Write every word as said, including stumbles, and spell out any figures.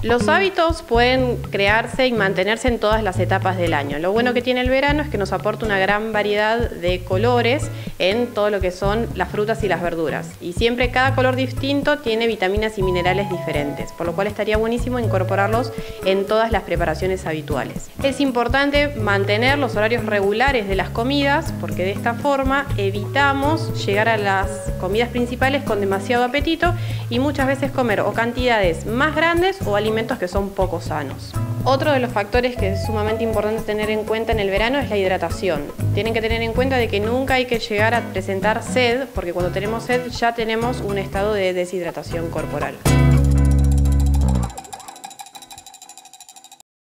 Los hábitos pueden crearse y mantenerse en todas las etapas del año. Lo bueno que tiene el verano es que nos aporta una gran variedad de colores en todo lo que son las frutas y las verduras. Y siempre cada color distinto tiene vitaminas y minerales diferentes, por lo cual estaría buenísimo incorporarlos en todas las preparaciones habituales. Es importante mantener los horarios regulares de las comidas, porque de esta forma evitamos llegar a las comidas principales con demasiado apetito y muchas veces comer o cantidades más grandes o alimentos que son poco sanos. Otro de los factores que es sumamente importante tener en cuenta en el verano es la hidratación. Tienen que tener en cuenta de que nunca hay que llegar a presentar sed, porque cuando tenemos sed ya tenemos un estado de deshidratación corporal.